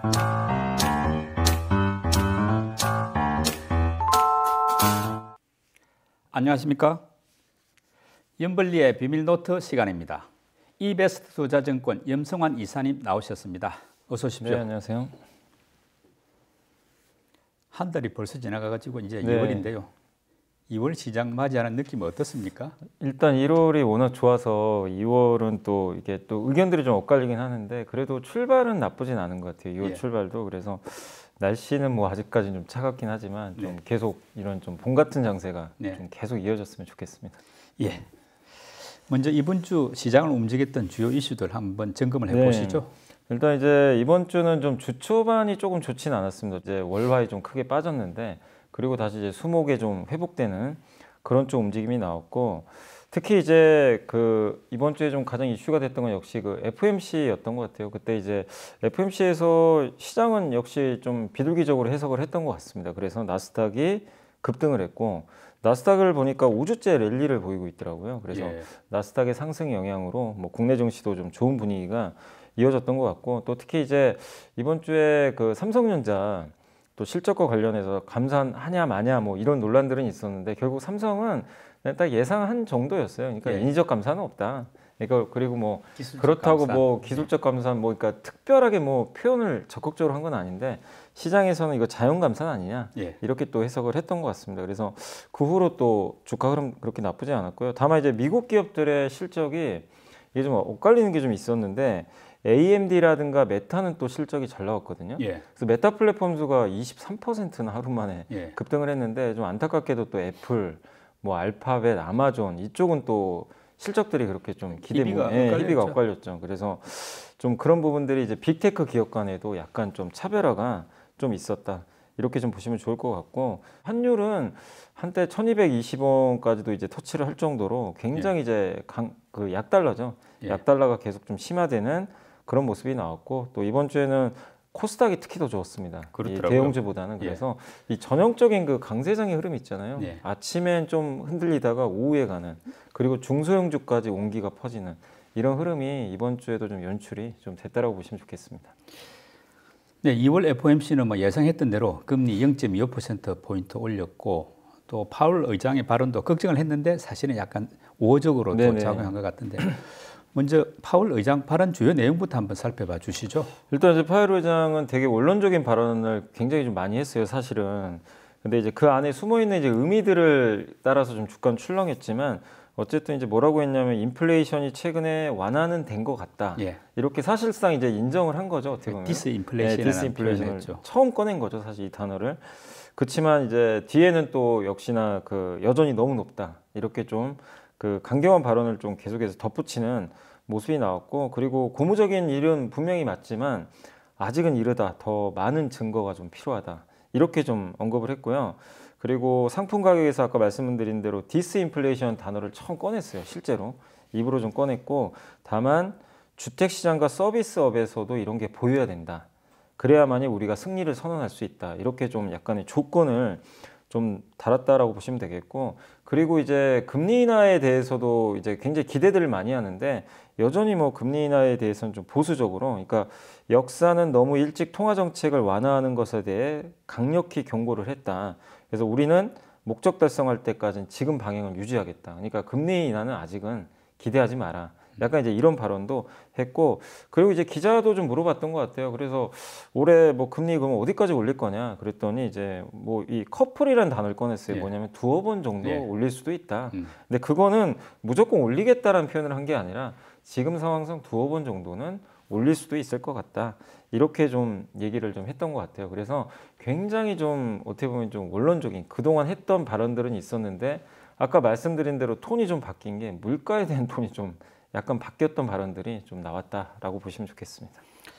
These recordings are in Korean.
안녕하십니까? 염블리의 비밀노트 시간입니다. 이베스트 투자증권 염성환 이사님 나오셨습니다. 어서 오십시오. 네, 안녕하세요. 한 달이 벌써 지나가가지고 이제 네. 2월인데요. 2월 시장 맞이하는 느낌은 어떻습니까? 일단 1월이 워낙 좋아서 2월은 또 이게 또 의견들이 좀 엇갈리긴 하는데 그래도 출발은 나쁘진 않은 것 같아요. 2월 예. 출발도. 그래서 날씨는 뭐 아직까지는 좀 차갑긴 하지만 좀 네. 계속 이런 좀 봄 같은 장세가 네. 좀 계속 이어졌으면 좋겠습니다. 예. 먼저 이번 주 시장을 움직였던 주요 이슈들 한번 점검을 해보시죠. 일단 이제 이번 주는 좀 주 초반이 조금 좋진 않았습니다. 이제 월화에 좀 크게 빠졌는데 그리고 다시 이제 수목에 좀 회복되는 그런 쪽 움직임이 나왔고 특히 이제 그 이번 주에 좀 가장 이슈가 됐던 건 역시 그 FOMC였던 것 같아요. 그때 이제 FOMC에서 시장은 역시 좀 비둘기적으로 해석을 했던 것 같습니다. 그래서 나스닥이 급등을 했고 나스닥을 보니까 5주째 랠리를 보이고 있더라고요. 그래서 예. 나스닥의 상승 영향으로 뭐 국내 증시도 좀 좋은 분위기가 이어졌던 것 같고 또 특히 이제 이번 주에 그 삼성전자 또 실적과 관련해서 감산하냐 마냐 뭐 이런 논란들은 있었는데 결국 삼성은 그냥 딱 예상한 정도였어요. 그러니까 예. 인위적 감산은 없다. 그러니까 그리고 뭐 기술적 그렇다고 감산. 뭐 기술적 감산 뭐 그러니까 특별하게 뭐 표현을 적극적으로 한 건 아닌데 시장에서는 이거 자연 감산 아니냐 예. 이렇게 또 해석을 했던 것 같습니다. 그래서 그 후로 또 주가 흐름 그렇게 나쁘지 않았고요. 다만 이제 미국 기업들의 실적이 이게 좀 엇갈리는 게 좀 있었는데 AMD라든가 메타는 또 실적이 잘 나왔거든요. 예. 그래서 메타 플랫폼즈가 23%나 하루 만에 예. 급등을 했는데 좀 안타깝게도 또 애플, 뭐 알파벳, 아마존 이쪽은 또 실적들이 그렇게 좀 희비가 희비가 엇갈렸죠. 엇갈렸죠. 그래서 좀 그런 부분들이 이제 빅테크 기업 간에도 약간 좀 차별화가 좀 있었다. 이렇게 좀 보시면 좋을 것 같고 환율은 한때 1220원까지도 이제 터치를 할 정도로 굉장히 이제 그 약달러죠. 예. 약달러가 계속 좀 심화되는 그런 모습이 나왔고 또 이번 주에는 코스닥이 특히 더 좋았습니다. 이 그렇더라고요. 대형주보다는. 그래서 이 전형적인 그 강세장의 흐름 있잖아요. 예. 아침엔 좀 흔들리다가 오후에 가는 그리고 중소형주까지 온기가 퍼지는 이런 흐름이 이번 주에도 좀 연출이 좀 됐다라고 보시면 좋겠습니다. 네, 2월 FOMC는 뭐 예상했던 대로 금리 0.25%포인트 올렸고 또 파월 의장의 발언도 걱정을 했는데 사실은 약간 우호적으로 또 작용한 것 같은데 먼저 파월 의장 발언 주요 내용부터 한번 살펴봐 주시죠. 일단 이제 파월 의장은 되게 원론적인 발언을 굉장히 좀 많이 했어요, 사실은. 근데 이제 그 안에 숨어 있는 이제 의미들을 따라서 좀 주가는 출렁했지만 어쨌든 이제 뭐라고 했냐면 인플레이션이 최근에 완화는 된 것 같다. 예. 이렇게 사실상 이제 인정을 한 거죠, 어떻게 보면. 디스인플레이션을 처음 꺼낸 거죠, 사실 이 단어를. 그렇지만 이제 뒤에는 또 역시나 그 여전히 너무 높다. 이렇게 좀 그 강경한 발언을 좀 계속해서 덧붙이는 모습이 나왔고 그리고 고무적인 일은 분명히 맞지만 아직은 이르다. 더 많은 증거가 좀 필요하다. 이렇게 좀 언급을 했고요. 그리고 상품 가격에서 아까 말씀드린 대로 디스인플레이션 단어를 처음 꺼냈어요. 실제로 입으로 좀 꺼냈고 다만 주택시장과 서비스업에서도 이런 게 보여야 된다. 그래야만이 우리가 승리를 선언할 수 있다. 이렇게 좀 약간의 조건을 좀 달았다라고 보시면 되겠고 그리고 이제 금리 인하에 대해서도 이제 굉장히 기대들을 많이 하는데 여전히 뭐 금리 인하에 대해서는 좀 보수적으로 그러니까 역사는 너무 일찍 통화 정책을 완화하는 것에 대해 강력히 경고를 했다. 그래서 우리는 목적 달성할 때까지는 지금 방향을 유지하겠다. 그러니까 금리 인하는 아직은 기대하지 마라. 약간 이제 이런 발언도 했고 그리고 이제 기자도 좀 물어봤던 것 같아요. 그래서 올해 뭐 금리 그러면 어디까지 올릴 거냐 그랬더니 이제 뭐 이 커플이라는 단어를 꺼냈어요. 예. 뭐냐면 두어 번 정도 예. 올릴 수도 있다. 근데 그거는 무조건 올리겠다라는 표현을 한 게 아니라 지금 상황상 두어 번 정도는 올릴 수도 있을 것 같다. 이렇게 좀 얘기를 좀 했던 것 같아요. 그래서 굉장히 좀 어떻게 보면 좀 원론적인 그동안 했던 발언들은 있었는데 아까 말씀드린 대로 톤이 좀 바뀐 게 물가에 대한 톤이 좀 약간 바뀌었던 발언들이 좀 나왔다라고 보시면 좋겠습니다.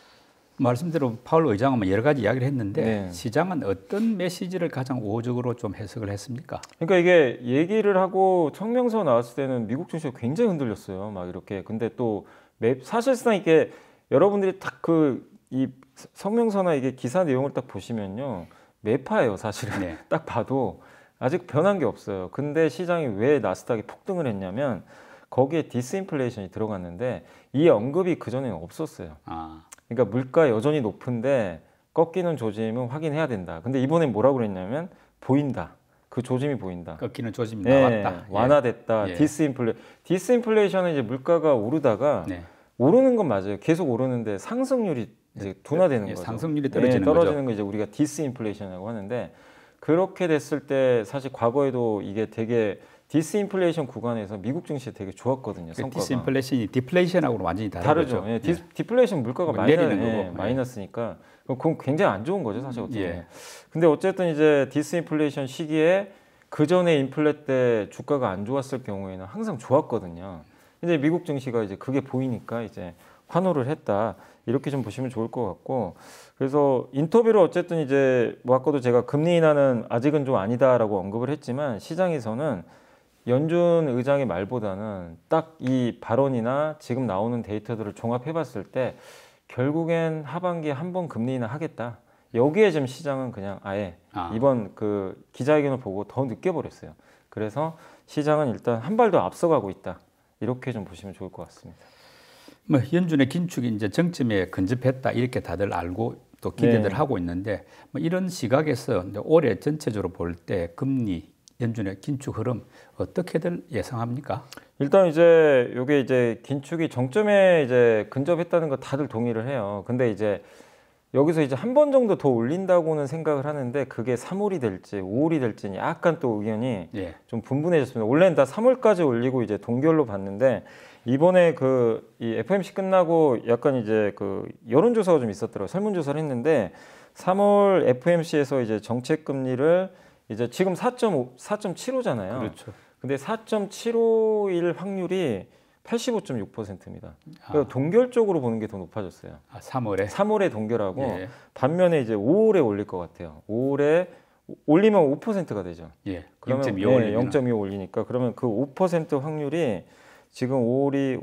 말씀대로 파월 의장은 뭐 여러 가지 이야기를 했는데 네. 시장은 어떤 메시지를 가장 우호적으로 좀 해석을 했습니까? 그러니까 이게 얘기를 하고 성명서 나왔을 때는 미국 증시가 굉장히 흔들렸어요. 막 이렇게. 근데 또 사실상 이게 여러분들이 딱 그 이 성명서나 이게 기사 내용을 딱 보시면요. 매파예요, 사실은. 네. 딱 봐도 아직 변한 게 없어요. 근데 시장이 왜 나스닥이 폭등을 했냐면 거기에 디스인플레이션이 들어갔는데 이 언급이 그전에는 없었어요. 아, 그러니까 물가 여전히 높은데 꺾이는 조짐은 확인해야 된다. 근데 이번엔 뭐라고 그랬냐면 보인다. 그 조짐이 보인다. 꺾이는 조짐이 네, 나왔다. 완화됐다. 예. 디스인플레이션은 이제 물가가 오르다가 네. 오르는 건 맞아요. 계속 오르는데 상승률이 이제 둔화되는 거죠. 상승률이 떨어지는 떨어지는 거죠. 거 이제 우리가 디스인플레이션이라고 하는데 그렇게 됐을 때 사실 과거에도 이게 되게 디스인플레이션 구간에서 미국 증시 되게 좋았거든요. 성과가. 디스인플레이션이 디플레이션하고는 완전히 다르죠. 예, 디플레이션 물가가 내리는 거고. 마이너스니까 그건 굉장히 안 좋은 거죠, 사실 어떻게. 예. 근데 어쨌든 이제 디스인플레이션 시기에 그 전에 인플레 때 주가가 안 좋았을 경우에는 항상 좋았거든요. 근데 미국 증시가 이제 그게 보이니까 이제 환호를 했다. 이렇게 좀 보시면 좋을 것 같고, 그래서 인터뷰를 어쨌든 이제 뭐 아까도 제가 금리 인하는 아직은 좀 아니다라고 언급을 했지만 시장에서는 연준 의장의 말보다는 딱 이 발언이나 지금 나오는 데이터들을 종합해봤을 때 결국엔 하반기에 한 번 금리 인하 하겠다. 여기에 지금 시장은 그냥 아예 이번 그 기자회견을 보고 더 느껴버렸어요. 그래서 시장은 일단 한 발 더 앞서가고 있다. 이렇게 좀 보시면 좋을 것 같습니다. 뭐 연준의 긴축이 이제 정점에 근접했다 이렇게 다들 알고 또 기대들 하고 있는데 뭐 이런 시각에서 이제 올해 전체적으로 볼 때 금리 연준의 긴축 흐름 어떻게들 예상합니까? 일단 이제 요게 이제 긴축이 정점에 이제 근접했다는 거 다들 동의를 해요. 근데 이제 여기서 이제 한 번 정도 더 올린다고는 생각을 하는데 그게 3월이 될지 5월이 될지는 약간 또 의견이 좀 분분해졌습니다. 원래는 다 3월까지 올리고 이제 동결로 봤는데 이번에 그 이 FOMC 끝나고 약간 이제 그 여론조사가 좀 있었더라고요. 설문조사를 했는데 3월 FOMC에서 이제 정책 금리를 이제 지금 4.75잖아요. 그렇죠. 근데 4.75일 확률이 85.6%입니다. 그러니까 동결적으로 보는 게 더 높아졌어요. 3월에 동결하고 반면에 이제 5월에 올릴 것 같아요. 5월에 올리면 5%가 되죠. 그러면 0.25 올리니까 그러면 그 5% 확률이 지금 5월이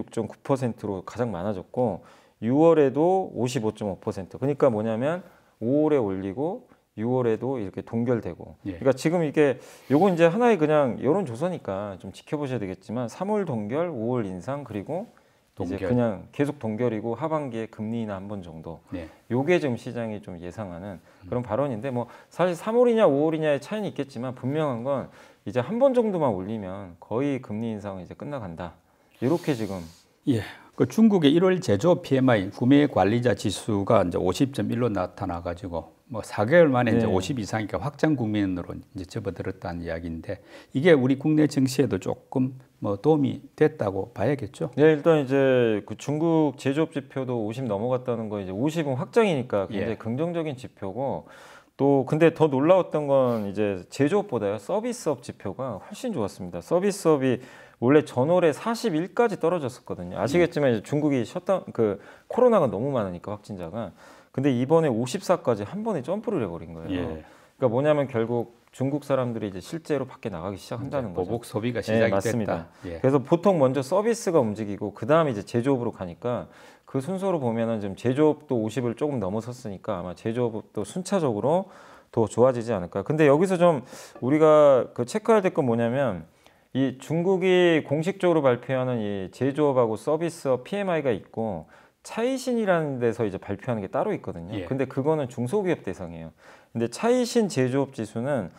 56.9%로 가장 많아졌고 6월에도 55.5%. 그러니까 뭐냐면 5월에 올리고 6월에도 이렇게 동결되고. 그러니까 지금 요건 이제 하나의 그냥 여론조사니까 좀 지켜보셔야 되겠지만 3월 동결, 5월 인상 그리고 이제 그냥 계속 동결이고 하반기에 금리 인하 한 번 정도. 요게 지금 시장이 좀 예상하는 그런 발언인데 뭐 사실 3월이냐 5월이냐의 차이는 있겠지만 분명한 건 이제 한 번 정도만 올리면 거의 금리 인상은 이제 끝나간다. 이렇게 지금. 그 중국의 1월 제조업 PMI 구매 관리자 지수가 이제 50.1로 나타나 가지고 뭐 4개월 만에 이제 50 이상이니까 확장 국면으로 이제 접어들었다는 이야기인데 이게 우리 국내 증시에도 조금 뭐 도움이 됐다고 봐야겠죠? 네, 일단 이제 그 중국 제조업 지표도 50 넘어갔다는 거 이제 50은 확장이니까 굉장히 긍정적인 지표고 또 근데 더 놀라웠던 건 이제 제조업보다요 서비스업 지표가 훨씬 좋았습니다. 서비스업이 원래 전월에 41까지 떨어졌었거든요. 아시겠지만 이제 중국이 셧다운 그 코로나가 너무 많으니까 확진자가. 근데 이번에 54까지 한 번에 점프를 해버린 거예요. 그러니까 뭐냐면 결국 중국 사람들이 이제 실제로 밖에 나가기 시작한다는 거죠. 보복 소비가 시작이 맞습니다. 됐다. 그래서 보통 먼저 서비스가 움직이고 그 다음에 이제 제조업으로 가니까 그 순서로 보면은 지금 제조업도 50을 조금 넘어섰으니까 아마 제조업도 순차적으로 더 좋아지지 않을까. 근데 여기서 좀 우리가 그 체크해야 될 건 뭐냐면 이 중국이 공식적으로 발표하는 이 제조업하고 서비스업 PMI가 있고 차이신이라는 데서 이제 발표하는 게 따로 있거든요. 근데 그거는 중소기업 대상이에요. 근데 차이신 제조업 지수는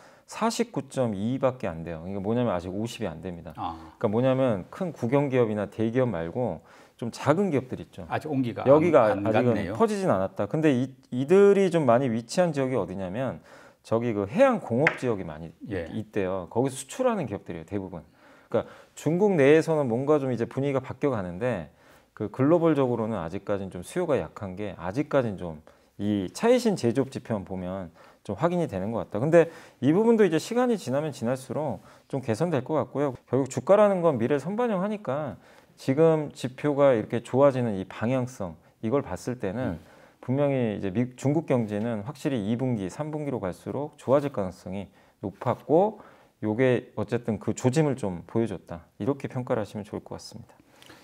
49.2밖에 안 돼요. 이게 뭐냐면 아직 50이 안 됩니다. 그러니까 뭐냐면 큰 국영기업이나 대기업 말고 좀 작은 기업들 있죠. 아직 온기가 여기가 안 아직은 갔네요. 퍼지진 않았다. 근데 이들이 좀 많이 위치한 지역이 어디냐면 저기 그 해양 공업 지역이 많이 있대요. 거기서 수출하는 기업들이에요, 대부분. 그러니까 중국 내에서는 뭔가 좀 이제 분위기가 바뀌어 가는데 그 글로벌적으로는 아직까지는 좀 수요가 약한 게 아직까지는 좀 이 차이신 제조업 지표만 보면 좀 확인이 되는 것 같다. 근데 이 부분도 이제 시간이 지나면 지날수록 좀 개선될 것 같고요. 결국 주가라는 건 미래 선반영하니까 지금 지표가 이렇게 좋아지는 이 방향성 이걸 봤을 때는 분명히 이제 중국 경제는 확실히 2분기, 3분기로 갈수록 좋아질 가능성이 높았고 요게 어쨌든 그 조짐을 좀 보여줬다. 이렇게 평가를 하시면 좋을 것 같습니다.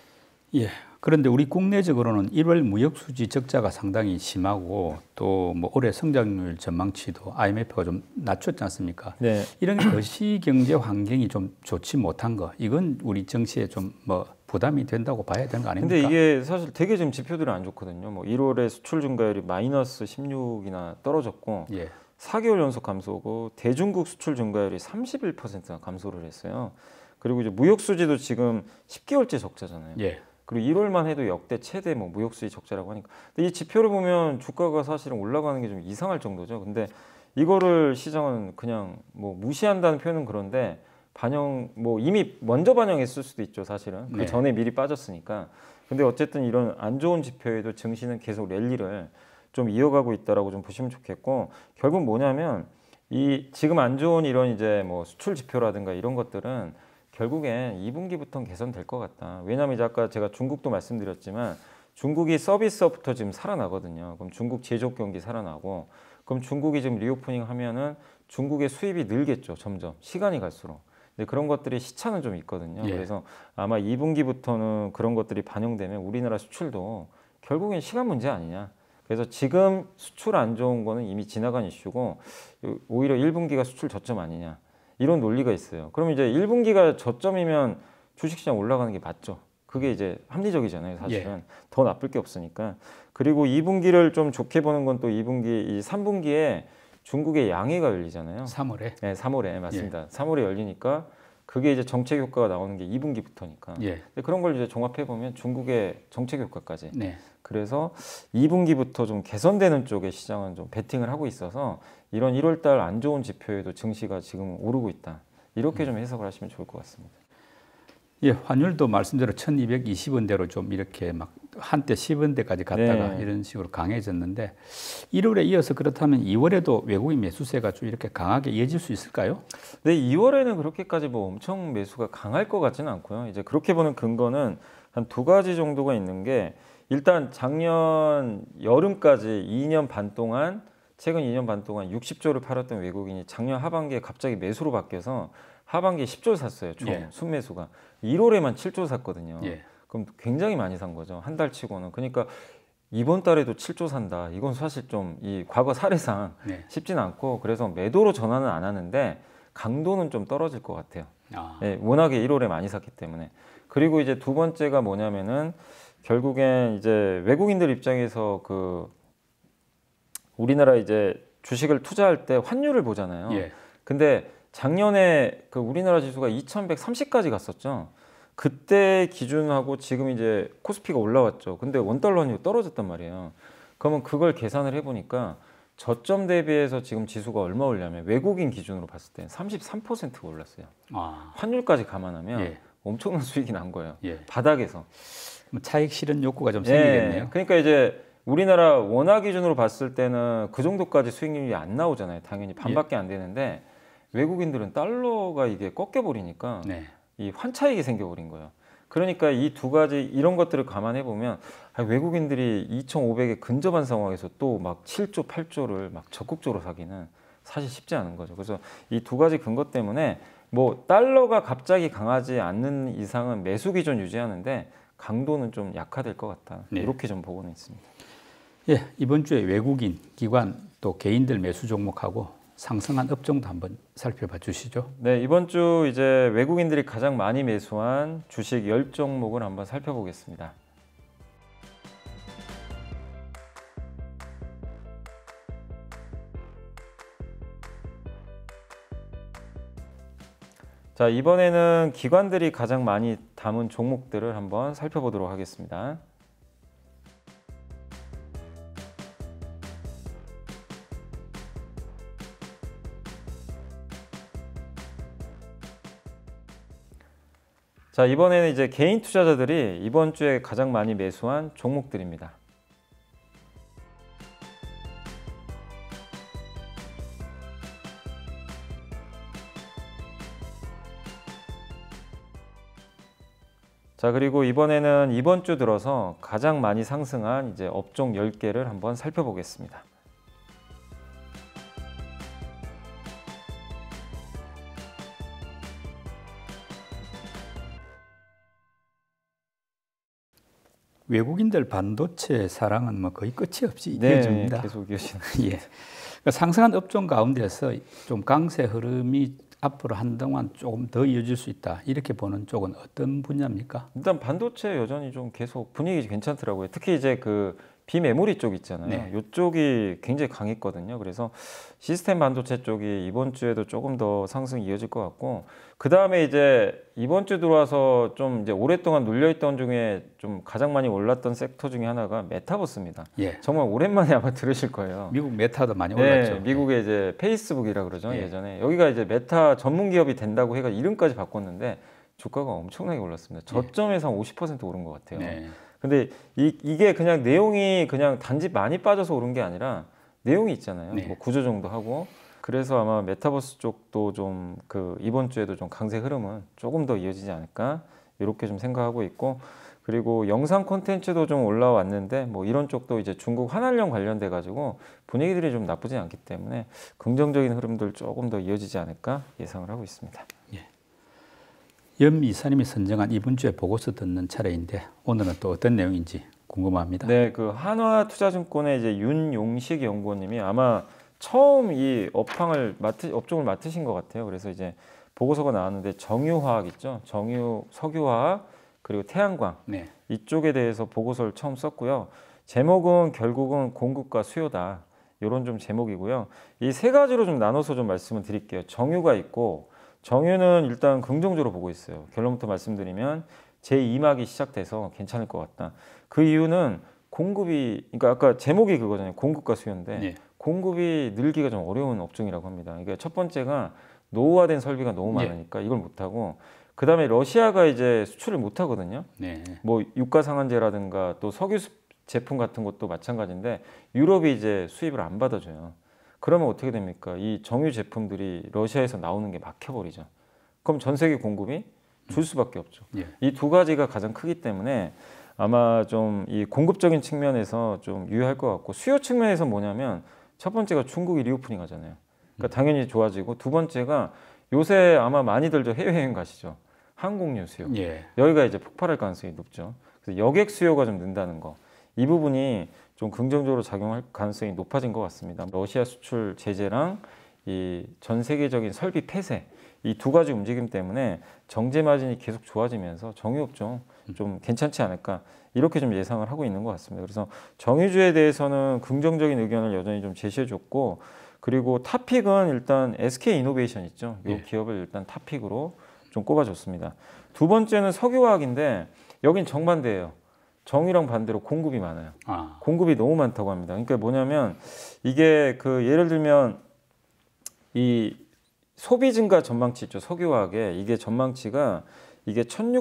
그런데 우리 국내적으로는 1월 무역 수지 적자가 상당히 심하고 또 뭐 올해 성장률 전망치도 IMF가 좀 낮췄지 않습니까? 이런 거시 경제 환경이 좀 좋지 못한 거 이건 우리 정치에 좀 뭐 부담이 된다고 봐야 되는 거 아닙니까? 근데 이게 사실 되게 지금 지표들이 안 좋거든요. 뭐 1월에 수출 증가율이 마이너스 16이나 떨어졌고 4개월 연속 감소고 대중국 수출 증가율이 31%나 감소를 했어요. 그리고 이제 무역 수지도 지금 10개월째 적자잖아요. 그리고 1월만 해도 역대 최대 뭐 무역 수지 적자라고 하니까. 근데 이 지표를 보면 주가가 사실은 올라가는 게 좀 이상할 정도죠. 근데 이거를 시장은 그냥 뭐 무시한다는 표현은 그런데 반영 뭐 이미 먼저 반영했을 수도 있죠, 사실은. 그 전에 미리 빠졌으니까. 근데 어쨌든 이런 안 좋은 지표에도 증시는 계속 랠리를 좀 이어가고 있다라고 좀 보시면 좋겠고, 결국 뭐냐면 이 지금 안 좋은 이런 이제 뭐 수출 지표라든가 이런 것들은 결국엔 2분기부터는 개선될 것 같다. 왜냐하면 이제 아까 제가 중국도 말씀드렸지만 중국이 서비스업부터 지금 살아나거든요. 그럼 중국 제조업 경기 살아나고, 그럼 중국이 지금 리오프닝 하면은 중국의 수입이 늘겠죠, 점점 시간이 갈수록. 근데 그런 것들이 시차는 좀 있거든요. 그래서 아마 2분기부터는 그런 것들이 반영되면 우리나라 수출도 결국엔 시간 문제 아니냐. 그래서 지금 수출 안 좋은 거는 이미 지나간 이슈고 오히려 1분기가 수출 저점 아니냐. 이런 논리가 있어요. 그럼 이제 1분기가 저점이면 주식시장 올라가는 게 맞죠. 그게 이제 합리적이잖아요, 사실은. 더 나쁠 게 없으니까. 그리고 2분기를 좀 좋게 보는 건 또 2분기, 이 3분기에 중국의 양해가 열리잖아요. 3월에? 네, 3월에 맞습니다. 3월에 열리니까 그게 이제 정책 효과가 나오는 게 2분기부터니까. 근데 그런 걸 이제 종합해 보면 중국의 정책 효과까지. 그래서 2분기부터 좀 개선되는 쪽에 시장은 좀 베팅을 하고 있어서 이런 1월달 안 좋은 지표에도 증시가 지금 오르고 있다. 이렇게 좀 해석을 하시면 좋을 것 같습니다. 환율도 말씀대로 1220원대로 좀 이렇게 막 한때 10원대까지 갔다가 이런 식으로 강해졌는데 1월에 이어서 그렇다면 2월에도 외국인 매수세가 좀 이렇게 강하게 이어질 수 있을까요? 네, 2월에는 그렇게까지 뭐 엄청 매수가 강할 것 같지는 않고요. 이제 그렇게 보는 근거는 한 두 가지 정도가 있는 게, 일단 작년 여름까지 2년 반 동안, 최근 2년 반 동안 60조를 팔았던 외국인이 작년 하반기에 갑자기 매수로 바뀌어서 하반기에 10조를 샀어요. 총 순매수가. 1월에만 7조 샀거든요. 그럼 굉장히 많이 산 거죠. 한 달 치고는. 그러니까 이번 달에도 7조 산다. 이건 사실 좀 이 과거 사례상 쉽진 않고, 그래서 매도로 전환은 안 하는데 강도는 좀 떨어질 것 같아요. 워낙에 1월에 많이 샀기 때문에. 그리고 이제 두 번째가 뭐냐면은 결국엔 이제 외국인들 입장에서 그 우리나라 이제 주식을 투자할 때 환율을 보잖아요. 근데 작년에 그 우리나라 지수가 2130까지 갔었죠. 그때 기준하고 지금 이제 코스피가 올라왔죠. 근데 원달러 환율이 떨어졌단 말이에요. 그러면 그걸 계산을 해보니까 저점 대비해서 지금 지수가 얼마 올냐면 외국인 기준으로 봤을 때 33%가 올랐어요. 환율까지 감안하면 엄청난 수익이 난 거예요. 바닥에서. 차익 실현 욕구가 좀 생기겠네요. 그러니까 이제 우리나라 원화 기준으로 봤을 때는 그 정도까지 수익률이 안 나오잖아요. 당연히 반밖에 안 되는데 외국인들은 달러가 이게 꺾여버리니까 이 환차익이 생겨버린 거예요. 그러니까 이 두 가지 이런 것들을 감안해 보면 외국인들이 2,500에 근접한 상황에서 또 막 7조, 8조를 막 적극적으로 사기는 사실 쉽지 않은 거죠. 그래서 이 두 가지 근거 때문에 뭐 달러가 갑자기 강하지 않는 이상은 매수 기준 유지하는데 강도는 좀 약화될 것 같다. 이렇게 좀 보고는 있습니다. 이번 주에 외국인, 기관 또 개인들 매수 종목하고 상승한 업종도 한번 살펴봐 주시죠. 네, 이번 주 이제 외국인들이 가장 많이 매수한 주식 10종목을 한번 살펴보겠습니다. 자, 이번에는 기관들이 가장 많이 담은 종목들을 한번 살펴보도록 하겠습니다. 자, 이번에는 이제 개인 투자자들이 이번 주에 가장 많이 매수한 종목들입니다. 자, 그리고 이번에는 이번 주 들어서 가장 많이 상승한 이제 업종 10개를 한번 살펴보겠습니다. 외국인들 반도체 사랑은 뭐 거의 끝이 없이 이어집니다. 계속 이어지는. 그러니까 상승한 업종 가운데서 좀 강세 흐름이 앞으로 한동안 조금 더 이어질 수 있다 이렇게 보는 쪽은 어떤 분야입니까? 일단 반도체 여전히 좀 계속 분위기 괜찮더라고요. 특히 이제 그 비메모리 쪽 있잖아요. 네. 이쪽이 굉장히 강했거든요. 그래서 시스템 반도체 쪽이 이번 주에도 조금 더 상승이 이어질 것 같고, 그 다음에 이제 이번 주 들어와서 좀 이제 오랫동안 눌려있던 중에 좀 가장 많이 올랐던 섹터 중에 하나가 메타버스입니다. 예. 정말 오랜만에 아마 들으실 거예요. 미국 메타도 많이 네, 올랐죠. 미국의 이제 페이스북이라 그러죠. 예. 예전에 여기가 이제 메타 전문 기업이 된다고 해가 이름까지 바꿨는데 주가가 엄청나게 올랐습니다. 저점에서 한 50% 오른 것 같아요. 네. 근데 이게 그냥 내용이 그냥 단지 많이 빠져서 오른 게 아니라 내용이 있잖아요. 네. 뭐 구조정도 하고. 그래서 아마 메타버스 쪽도 좀 그 이번 주에도 좀 강세 흐름은 조금 더 이어지지 않을까 이렇게 좀 생각하고 있고, 그리고 영상 콘텐츠도 좀 올라왔는데 뭐 이런 쪽도 이제 중국 환활령 관련돼 가지고 분위기들이 좀 나쁘지 않기 때문에 긍정적인 흐름들 조금 더 이어지지 않을까 예상을 하고 있습니다. 염 이사님이 선정한 이번 주에 보고서 듣는 차례인데 오늘은 또 어떤 내용인지 궁금합니다. 네, 그 한화투자증권의 이제 윤용식 연구원님이 아마 처음 이 업종을 맡으신 것 같아요. 그래서 이제 보고서가 나왔는데 정유화학 있죠, 정유 석유화학 그리고 태양광 네. 이쪽에 대해서 보고서를 처음 썼고요. 제목은 결국은 공급과 수요다, 이런 좀 제목이고요. 이 세 가지로 좀 나눠서 좀 말씀을 드릴게요. 정유가 있고, 정유는 일단 긍정적으로 보고 있어요. 결론부터 말씀드리면 제2막이 시작돼서 괜찮을 것 같다. 그 이유는 공급이, 그러니까 아까 제목이 그거잖아요. 공급과 수요인데 네. 공급이 늘기가 좀 어려운 업종이라고 합니다. 그러니까 첫 번째가 노후화된 설비가 너무 많으니까 이걸 못하고, 그 다음에 러시아가 이제 수출을 못하거든요. 네. 뭐 유가상한제라든가 또 석유 제품 같은 것도 마찬가지인데 유럽이 이제 수입을 안 받아줘요. 그러면 어떻게 됩니까? 이 정유 제품들이 러시아에서 나오는 게 막혀버리죠. 그럼 전 세계 공급이 줄 수밖에 없죠. 예. 이 두 가지가 가장 크기 때문에 아마 좀 이 공급적인 측면에서 좀 유효할 것 같고, 수요 측면에서 뭐냐면 첫 번째가 중국이 리오프닝 하잖아요. 그러니까 당연히 좋아지고, 두 번째가 요새 아마 많이들 해외여행 가시죠. 항공유 수요. 예. 여기가 이제 폭발할 가능성이 높죠. 그래서 여객 수요가 좀 는다는 거. 이 부분이 좀 긍정적으로 작용할 가능성이 높아진 것 같습니다. 러시아 수출 제재랑 이 전 세계적인 설비 폐쇄, 이 두 가지 움직임 때문에 정제 마진이 계속 좋아지면서 정유업종 좀 괜찮지 않을까 이렇게 좀 예상을 하고 있는 것 같습니다. 그래서 정유주에 대해서는 긍정적인 의견을 여전히 좀 제시해줬고, 그리고 탑픽은 일단 SK 이노베이션 있죠. 이 기업을 일단 탑픽으로 좀 꼽아줬습니다. 두 번째는 석유화학인데 여긴 정반대예요. 정유랑 반대로 공급이 많아요. 공급이 너무 많다고 합니다. 그러니까 뭐냐면 이게 그 예를 들면 이 소비 증가 전망치 있죠. 석유화학에 이게 전망치가 이게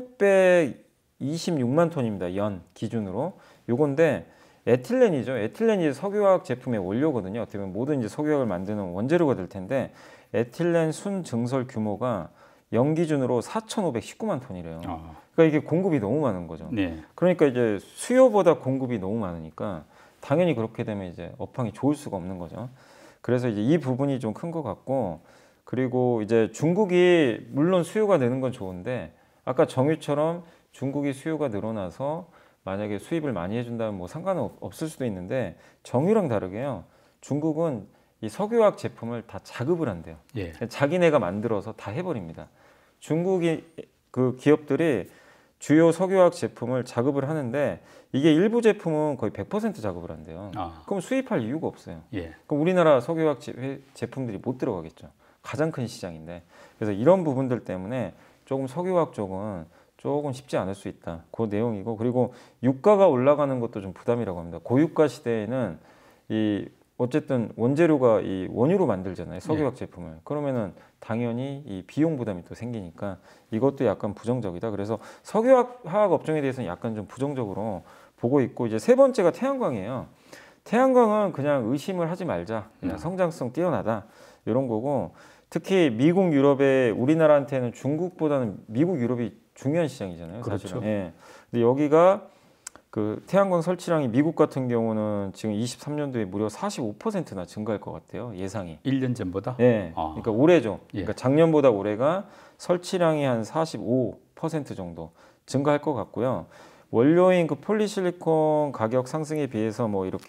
1626만 톤입니다. 연 기준으로. 요건데 에틸렌이죠. 에틸렌이 석유화학 제품의 원료거든요. 어떻게 보면 모든 이제 석유화학을 만드는 원재료가 될 텐데 에틸렌 순 증설 규모가 연 기준으로 4,519만 톤이래요. 그러니까 이게 공급이 너무 많은 거죠. 네. 그러니까 이제 수요보다 공급이 너무 많으니까 당연히 그렇게 되면 이제 업황이 좋을 수가 없는 거죠. 그래서 이제 이 부분이 좀 큰 것 같고, 그리고 이제 중국이 물론 수요가 느는 건 좋은데 아까 정유처럼 중국이 수요가 늘어나서 만약에 수입을 많이 해준다면 뭐 상관은 없을 수도 있는데, 정유랑 다르게요. 중국은 이 석유화학 제품을 다 자급을 한대요. 예. 자기네가 만들어서 다 해버립니다. 중국이 그 기업들이 주요 석유화학 제품을 자급을 하는데 이게 일부 제품은 거의 100% 자급을 한대요. 그럼 수입할 이유가 없어요. 예. 그럼 우리나라 석유화학 제품들이 못 들어가겠죠. 가장 큰 시장인데. 그래서 이런 부분들 때문에 조금 석유화학 쪽은 조금 쉽지 않을 수 있다. 그 내용이고, 그리고 유가가 올라가는 것도 좀 부담이라고 합니다. 고유가 시대에는 이 어쨌든 원재료가 이 원유로 만들잖아요. 석유화학 제품을. 그러면은 당연히 이 비용 부담이 또 생기니까 이것도 약간 부정적이다. 그래서 석유화학 업종에 대해서는 약간 좀 부정적으로 보고 있고, 이제 세 번째가 태양광이에요. 태양광은 그냥 의심을 하지 말자. 그냥 성장성 뛰어나다. 이런 거고, 특히 미국, 유럽에 우리나라한테는 중국보다는 미국, 유럽이 중요한 시장이잖아요. 그렇죠. 사실은. 예. 근데 여기가 그 태양광 설치량이 미국 같은 경우는 지금 23년도에 무려 45%나 증가할 것 같아요. 예상이. 1년 전보다? 예. 그러니까 올해죠. 예. 그러니까 작년보다 올해가 설치량이 한 45% 정도 증가할 것 같고요. 원료인 그 폴리실리콘 가격 상승에 비해서 뭐 이렇게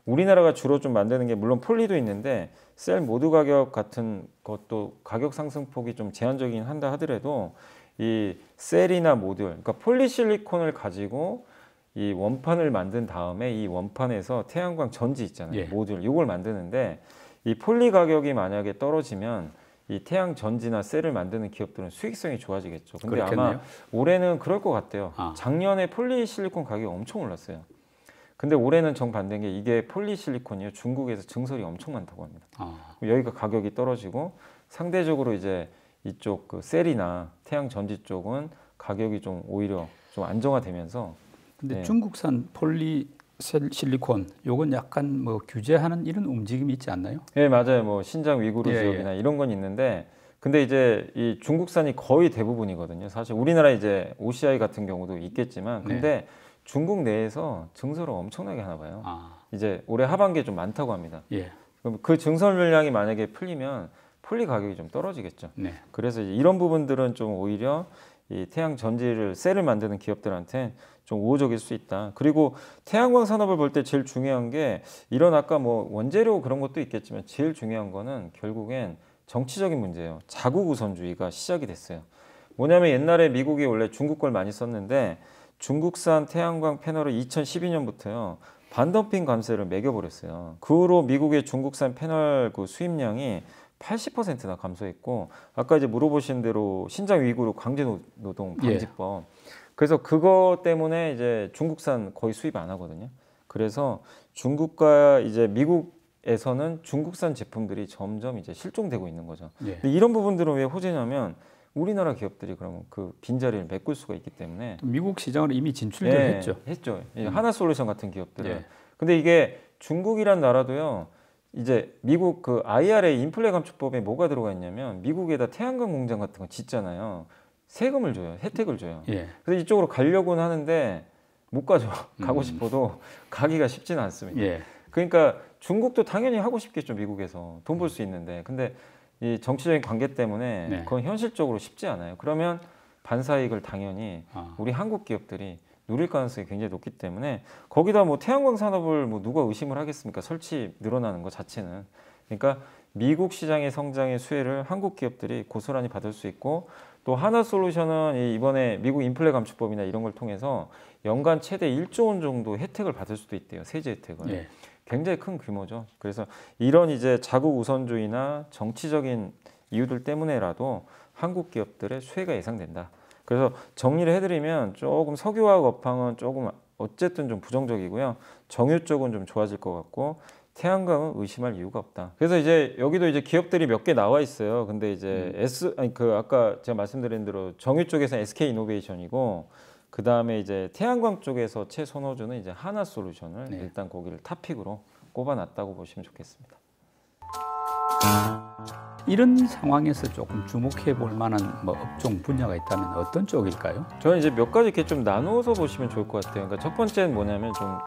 우리나라가 주로 좀 만드는 게 물론 폴리도 있는데 셀 모드 가격 같은 것도 가격 상승폭이 좀 제한적이긴 한다 하더라도 이 셀이나 모듈, 그러니까 폴리실리콘을 가지고 이 원판을 만든 다음에 이 원판에서 태양광 전지 있잖아요. 예. 모듈 이걸 만드는데 이 폴리 가격이 만약에 떨어지면 이 태양 전지나 셀을 만드는 기업들은 수익성이 좋아지겠죠. 근데 그렇겠네요. 아마 올해는 그럴 것 같아요. 아. 작년에 폴리실리콘 가격이 엄청 올랐어요. 근데 올해는 정반대인 게 이게 폴리실리콘이요. 중국에서 증설이 엄청 많다고 합니다. 여기가 가격이 떨어지고 상대적으로 이제 이쪽 그 셀이나 태양 전지 쪽은 가격이 좀 오히려 좀 안정화되면서. 근데 네. 중국산 폴리실리콘 요건 약간 뭐 규제하는 이런 움직임이 있지 않나요? 네, 맞아요. 뭐 신장 위구르 예, 지역이나 이런 건 있는데 근데 이제 이 중국산이 거의 대부분이거든요. 사실 우리나라 이제 OCI 같은 경우도 있겠지만 근데 중국 내에서 증설을 엄청나게 하나 봐요. 이제 올해 하반기에 좀 많다고 합니다. 예. 그럼 그 증설 물량이 만약에 풀리면 폴리 가격이 좀 떨어지겠죠. 네. 그래서 이제 이런 부분들은 좀 오히려 이 태양 전지를 셀을 만드는 기업들한테 좀 우호적일 수 있다. 그리고 태양광 산업을 볼 때 제일 중요한 게 이런 아까 뭐 원재료 그런 것도 있겠지만 제일 중요한 거는 결국엔 정치적인 문제예요. 자국 우선주의가 시작이 됐어요. 뭐냐면 옛날에 미국이 원래 중국 걸 많이 썼는데 중국산 태양광 패널을 2012년부터요. 반덤핑 관세를 매겨버렸어요. 그 후로 미국의 중국산 패널 그 수입량이 80%나 감소했고 아까 이제 물어보신 대로 신장 위구르 강제 노동 방지법. 그래서 그거 때문에 이제 중국산 거의 수입 안 하거든요. 그래서 중국과 이제 미국에서는 중국산 제품들이 점점 이제 실종되고 있는 거죠. 근데 이런 부분들은 왜 호재냐면 우리나라 기업들이 그러면 그 빈자리를 메꿀 수가 있기 때문에 미국 시장으로 이미 진출을 했죠. 했죠. 하나솔루션 같은 기업들은. 근데 이게 중국이란 나라도요. 이제 미국 그 IRA 인플레 감축법에 뭐가 들어가 있냐면 미국에다 태양광 공장 같은 거 짓잖아요. 세금을 줘요. 혜택을 줘요. 그래서 이쪽으로 가려고는 하는데 못 가죠. 가고 싶어도 가기가 쉽지는 않습니다. 그러니까 중국도 당연히 하고 싶겠죠. 미국에서 돈 벌 수 있는데. 근데 이 정치적인 관계 때문에 그건 현실적으로 쉽지 않아요. 그러면 반사이익을 당연히 우리 한국 기업들이 누릴 가능성이 굉장히 높기 때문에 거기다 뭐 태양광 산업을 뭐 누가 의심을 하겠습니까? 설치 늘어나는 것 자체는. 그러니까 미국 시장의 성장의 수혜를 한국 기업들이 고스란히 받을 수 있고 또 하나솔루션은 이번에 미국 인플레 감축법이나 이런 걸 통해서 연간 최대 1조 원 정도 혜택을 받을 수도 있대요. 세제 혜택을. 굉장히 큰 규모죠. 그래서 이런 이제 자국 우선주의나 정치적인 이유들 때문에라도 한국 기업들의 수혜가 예상된다. 그래서 정리를 해드리면 조금 석유화학 업황은 조금 어쨌든 좀 부정적이고요. 정유 쪽은 좀 좋아질 것 같고 태양광은 의심할 이유가 없다. 그래서 이제 여기도 이제 기업들이 몇 개 나와 있어요. 근데 이제 아까 제가 말씀드린 대로 정유 쪽에서 SK 이노베이션이고 그 다음에 이제 태양광 쪽에서 최선호주는 이제 하나솔루션을 일단 거기를 탑픽으로 꼽아놨다고 보시면 좋겠습니다. 이런 상황에서 조금 주목해 볼 만한 뭐 업종 분야가 있다면 어떤 쪽일까요? 저는 이제 몇 가지 이렇게 좀 나누어서 보시면 좋을 것 같아요. 그러니까 첫 번째는 뭐냐면 좀